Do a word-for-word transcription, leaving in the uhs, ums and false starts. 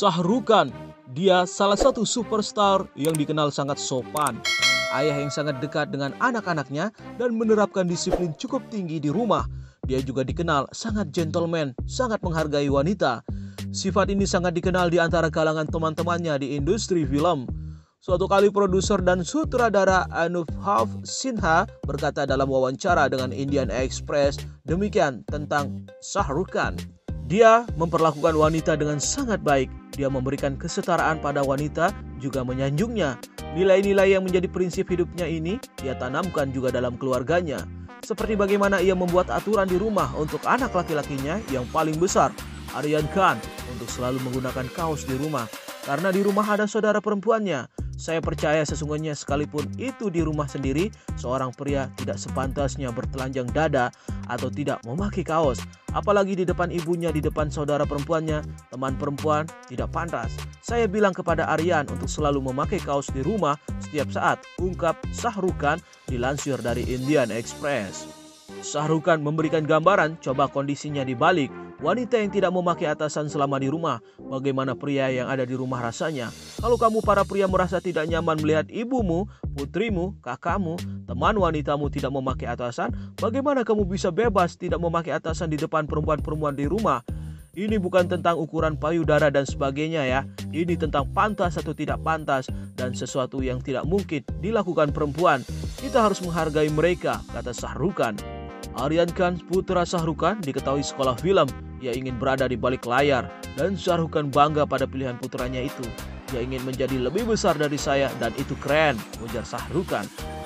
Shah Rukh Khan, dia salah satu superstar yang dikenal sangat sopan, ayah yang sangat dekat dengan anak-anaknya dan menerapkan disiplin cukup tinggi di rumah. Dia juga dikenal sangat gentleman, sangat menghargai wanita. Sifat ini sangat dikenal di antara kalangan teman-temannya di industri film. Suatu kali produser dan sutradara Anubhav Sinha berkata dalam wawancara dengan Indian Express demikian tentang Shah Rukh Khan. Dia memperlakukan wanita dengan sangat baik. Dia memberikan kesetaraan pada wanita, juga menyanjungnya. Nilai-nilai yang menjadi prinsip hidupnya ini dia tanamkan juga dalam keluarganya. Seperti bagaimana ia membuat aturan di rumah untuk anak laki-lakinya yang paling besar, Aryan Khan, untuk selalu menggunakan kaos di rumah. Karena di rumah ada saudara perempuannya. Saya percaya sesungguhnya sekalipun itu di rumah sendiri, seorang pria tidak sepantasnya bertelanjang dada atau tidak memakai kaos. Apalagi di depan ibunya, di depan saudara perempuannya, teman perempuan, tidak pantas. Saya bilang kepada Aryan untuk selalu memakai kaos di rumah setiap saat, ungkap Shah Rukh Khan dilansir dari Indian Express. Shah Rukh Khan memberikan gambaran, coba kondisinya dibalik. Wanita yang tidak memakai atasan selama di rumah, bagaimana pria yang ada di rumah rasanya? Kalau kamu para pria merasa tidak nyaman melihat ibumu, putrimu, kakakmu, teman wanitamu tidak memakai atasan, bagaimana kamu bisa bebas tidak memakai atasan di depan perempuan-perempuan di rumah? Ini bukan tentang ukuran payudara dan sebagainya ya. Ini tentang pantas atau tidak pantas dan sesuatu yang tidak mungkin dilakukan perempuan. Kita harus menghargai mereka, kata Shah Rukh Khan. Aryan Khan, putra Shah Rukh Khan, diketahui sekolah film. Ia ingin berada di balik layar dan Shah Rukh Khan bangga pada pilihan putranya itu. Dia ingin menjadi lebih besar dari saya dan itu keren, ujar Shah Rukh Khan.